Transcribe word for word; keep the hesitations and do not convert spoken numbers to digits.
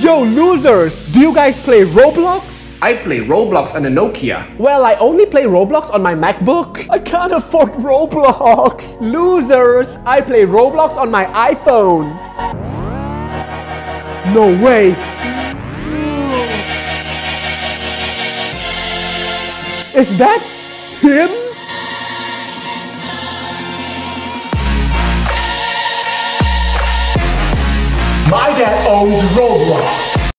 Yo, losers! Do you guys play Roblox? I play Roblox on a Nokia. Well, I only play Roblox on my MacBook. I can't afford Roblox. Losers! I play Roblox on my iPhone. No way. Is that him? My dad owns Roblox.